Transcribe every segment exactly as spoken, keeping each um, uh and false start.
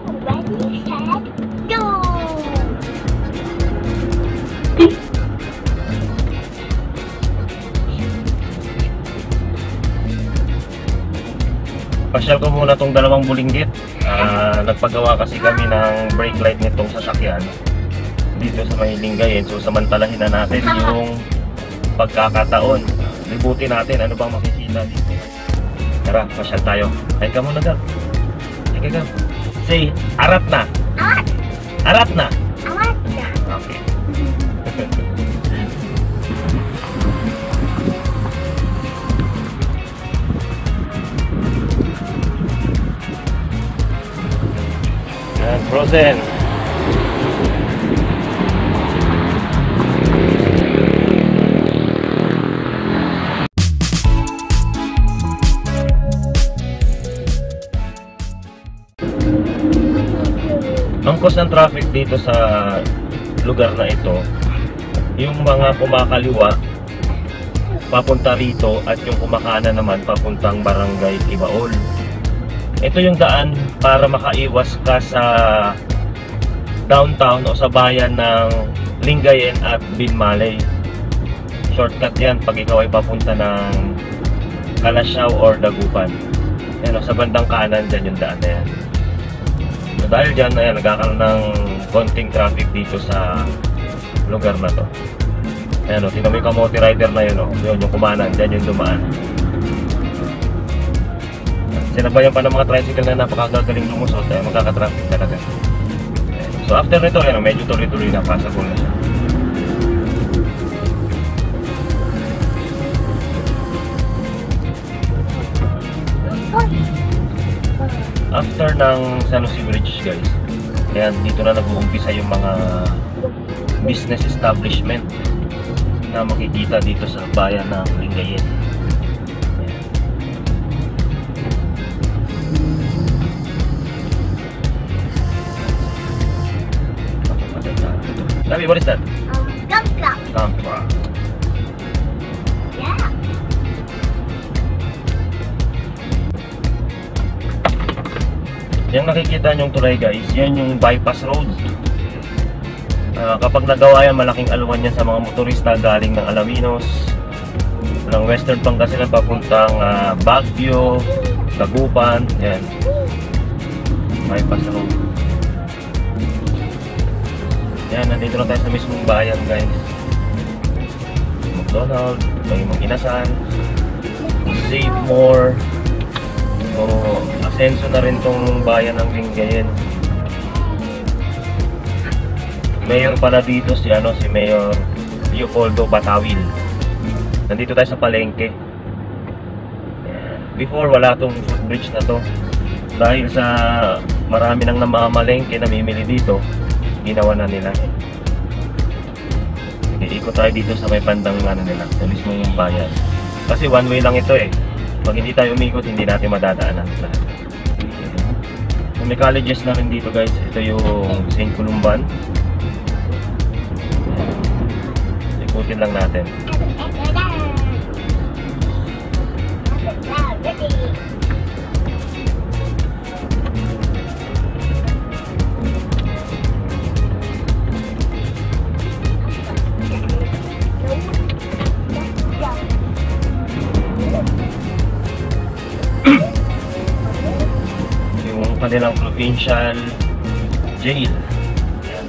Ready, set, go! Pasyal ko muna tong dalawang bulinggit. Uh, nagpagawa kasi kami ng brake light nitong sasakyan dito sa may Lingayen. So samantalahin na natin yung pagkakataon. Libutin natin ano bang makikita dito. Tara, pasyal tayo. Ay ka muna, Gab. Ay ka, Gab. Say, arat na. Arat! Arat na. Arat na! Okay. And frozen. Ang cause ng traffic dito sa lugar na ito, yung mga kumakaliwa papunta rito at yung kumakanan naman papuntang Barangay Tibaol. Ito yung daan para makaiwas ka sa downtown o sa bayan ng Lingayen at Binmaley. Shortcut yan pag ikaw ay papunta ng Calasiao or Dagupan. Yan, o, sa bandang kanan dyan yung daan na yan. So, dahil dyan, ayan, nagkakaroon ng konting traffic dito sa lugar na to. Ayan o, tingnan mo yung kamote rider na yun o. Yun, yung kumanan, dyan yung dumaan. Sinabayan pa ng mga tricycle na napakagagaling lumusot, eh, magkaka-traffic talaga. Ayan. So after nito, ayan, medyo tuloy-tuloy na, passable na siya. After ng San Jose Bridge, guys, ayan, dito na nag-uumpisa yung mga business establishment na makikita dito sa bayan ng Lingayen. Sabi, what is that? Um, gum gum. Kampra. Yeah. Yung nakikita nyong tulay, guys, yan yung bypass road. Uh, kapag nagawa yan, malaking aluan yan sa mga motorista galing ng Alaminos, ng Western Pangasinan papuntang uh, Baguio, Dagupan, yan. Bypass road. Yan, nandito na tayo sa mismong bayan, guys. McDonald's, may mga inasan, Save More. So, asenso na rin tong bayan ng Lingayen. Mayor pala dito si ano si Mayor Leopoldo Batawil. Nandito tayo sa palengke. Before wala tong footbridge na to. Dahil sa marami nang namamalengke namimili dito, ginawa na nila. Iikot tayo dito sa may bandang ano nila, sa mismo yung bayan. Kasi one way lang ito eh. Pag hindi tayo umikot, hindi natin madadaanan lahat. May colleges na rin dito, guys. Ito yung Saint Columban. Ikutin lang natin. Kanilang provincial jail. Ayan.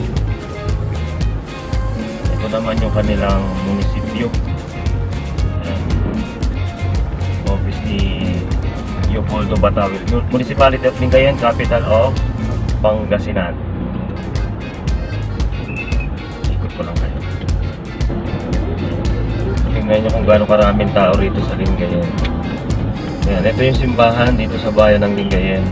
Ito naman yung kanilang munisipyo. Ayan. Office ni Leopoldo Batawil. Municipality of Lingayen, capital of Pangasinan. Ikot ko lang kayo. Tingnan nyo kung gaano karaming tao rito sa Lingayen. Ayan, ito yung simbahan dito sa bayan ng Lingayen.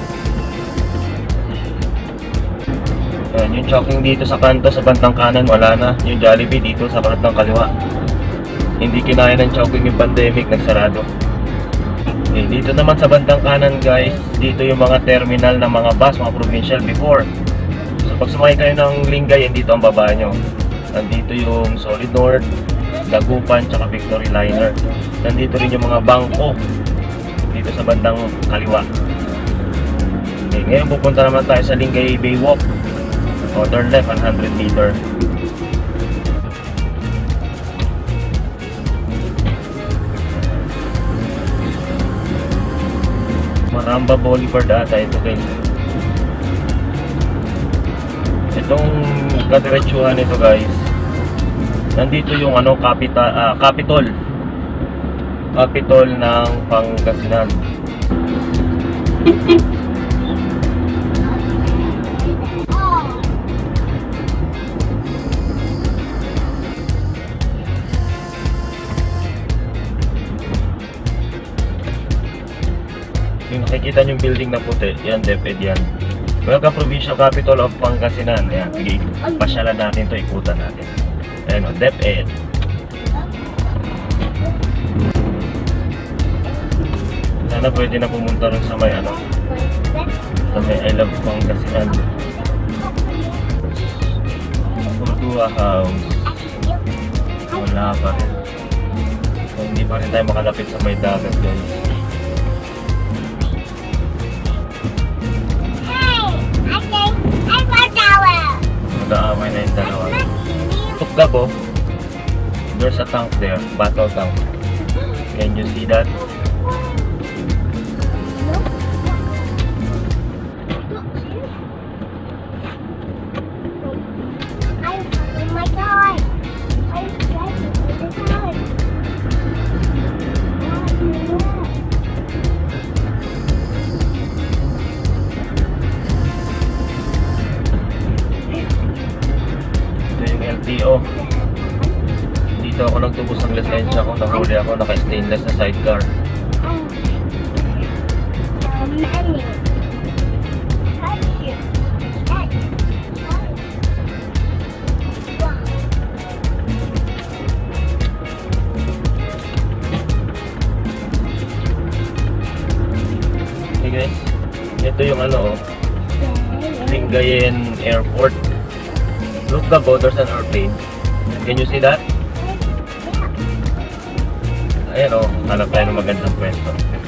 Ayan, yung choking dito sa kanto sa bandang kanan wala na. Yung Jollibee dito sa bandang kaliwa. Hindi kinaya ng choking yung pandemic, nagsarado. Okay, dito naman sa bandang kanan, guys, dito yung mga terminal ng mga bus, mga provincial before. So pag sumakay kayo ng Lingayen, dito ang baba nyo. Nandito yung Solid North, Dagupan, tsaka Victory Liner. Nandito rin yung mga bangko dito sa bandang kaliwa. Okay. Okay, ngayon pupunta naman tayo sa Lingay Bay Walk. O, turn left one hundred meter. Maramba Boulevard ata ito guys. Itong kadiretsuhan nito guys, nandito yung ano, capital, ah, Capitol Capitol ng Pangasinan. Yung nakikita yung building na puti, yan DepEd yan. Welcome Provincial Capital of Pangasinan. Ayan, sige, pasyalan natin to, ikutan natin. Ayan o, DepEd. Sana pwede na pumunta rin sa may ano, sa may I Love Pangasinan. Cordua House. Wala pa rin. So, hindi pa rin tayo makalapit sa may dagat guys. Mag-aaway na yung dalawa. Tukgabo, there's a tank there, battle tank. Can you see that? Dito ako nagtubos ng lisensya ko, nahuli ako, naka-stainless na sidecar. Okay guys, ito yung ano oh, Lingayen Airport. Look above, there's an airplane. Can you see that? Ayan o, hanap tayo ng magandang pwesto.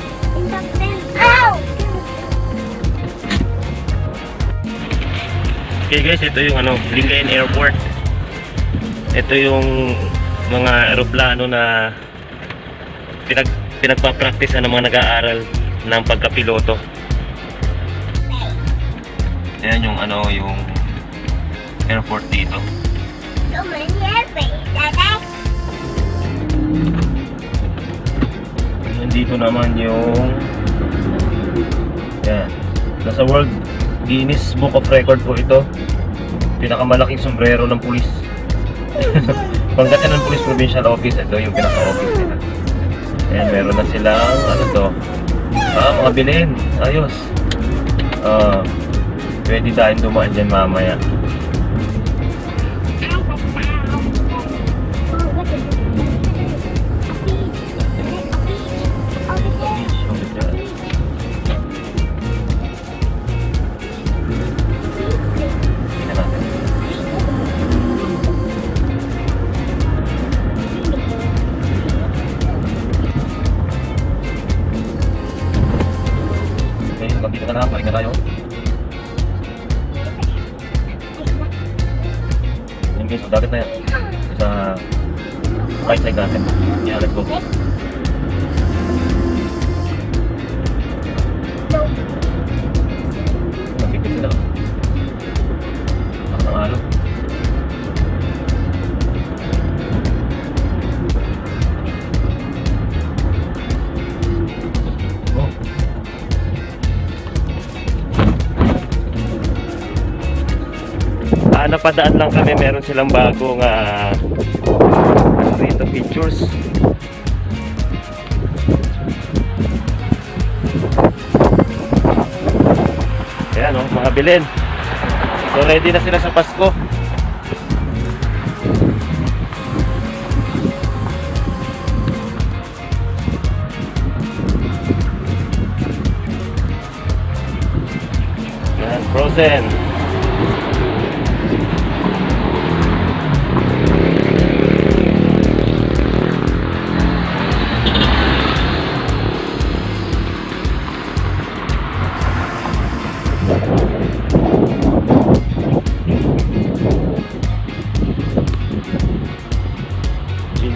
Okay guys, ito yung ano, Lingayen Airport. Ito yung mga aeroplano na pinag pinagpa-practice ng mga nag-aaral ng pagkapiloto. Ayan yung ano, yung airport dito. Nandito naman yung yan, nasa World Guinness Book of Record po ito, pinakamalaking sombrero ng pulis. Pangasinan Police Provincial Office, ito yung pinaka-office nila. Ayan, meron na silang ano to, ah, mga bilhin, ayos. Ah, pwede tayong dumaan dyan mamaya. Dito na lang, balik na tayo. Yan guys, dagat na yan. Sa right side natin. Yeah, let's go. Nakikita sila. Ang alo. Ah, napadaan lang kami, meron silang bagong uh, ano rito, features. Ayan o, oh, mga bilhin. So ready na sila sa Pasko. Ayan, frozen.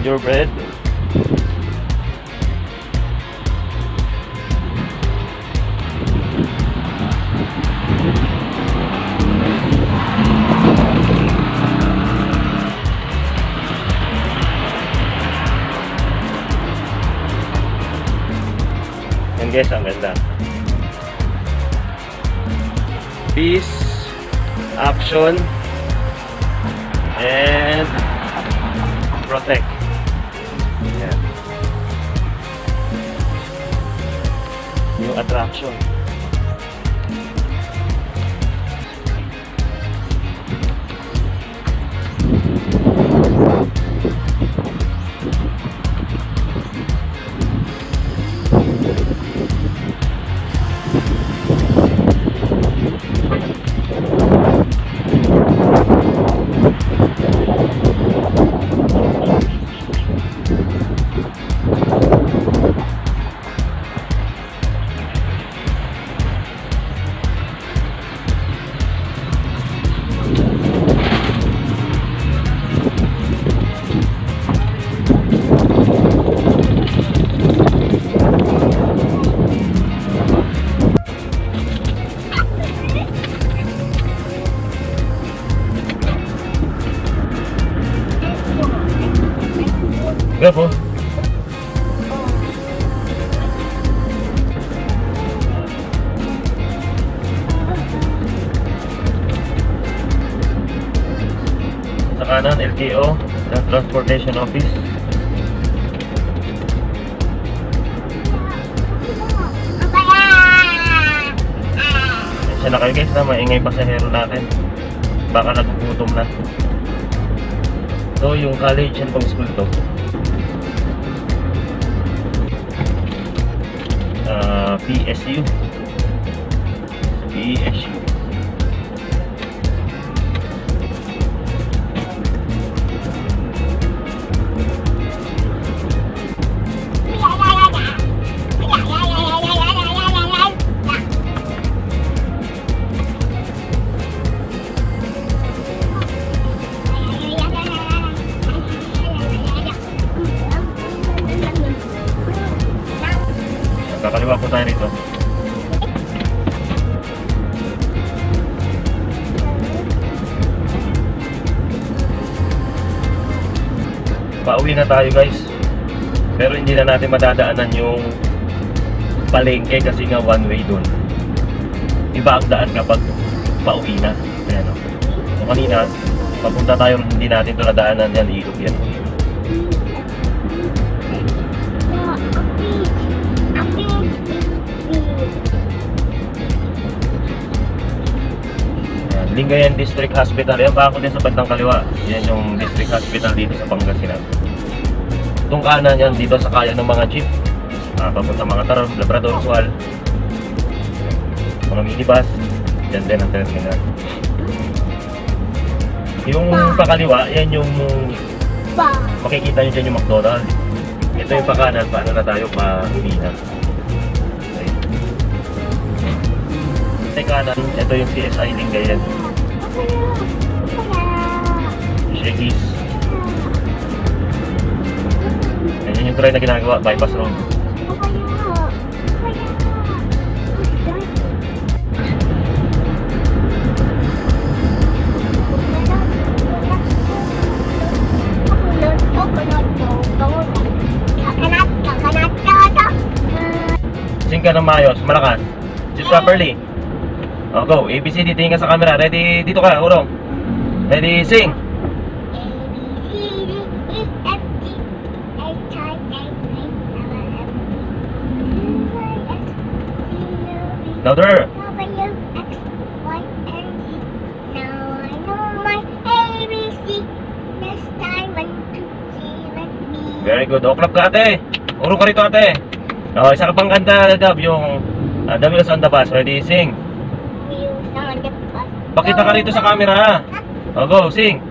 gingerbread. Yan guys, ang ganda. Peace, action, and protect. Yan. Yung attraction. Go po. Sa kanan, L T O, ng Transportation Office. Siya na kayo guys na maingay pasahero natin. Baka nagugutom na. So yung college and pang school to. Uh, P S U P S U kakaliwa po tayo rito. Pauwi na tayo guys, pero hindi na natin madadaanan yung palengke kasi nga one way dun. Iba ang daan kapag pauwi na. Ayan, o. So kanina papunta tayo, hindi natin ito nadaanan. Yan, ilog yan. Lingayen District Hospital. Yan pa ako din sa bandang kaliwa. Yan yung District Hospital dito sa Pangasinan. Itong kanan yan dito sa kaya ng mga jeep. Uh, papunta mga Taron, Labrador, Sual. Mga minibus. Yan din ang terminal. Yung pakaliwa, yan yung makikita nyo dyan yung McDonald's. Ito yung pakanan, paano na tayo pa-uwinan. Ito yung kanan, ito yung C S I Lingayen. Shakey's. Yan yung try na ginagawa, bypass road. Sing ka ng maayos, malakas. Sit properly. Oh, go. A B C D, tingin ka sa camera. Ready? Dito ka, urong. Ready, sing. Louder. Very good. O, clap ka ate. Urong ka rito ate. O, isa ka pang kanta, Dab, yung uh, The Wheels on the Bus. Ready, sing. Pakita ka rito sa camera. O, go, sing.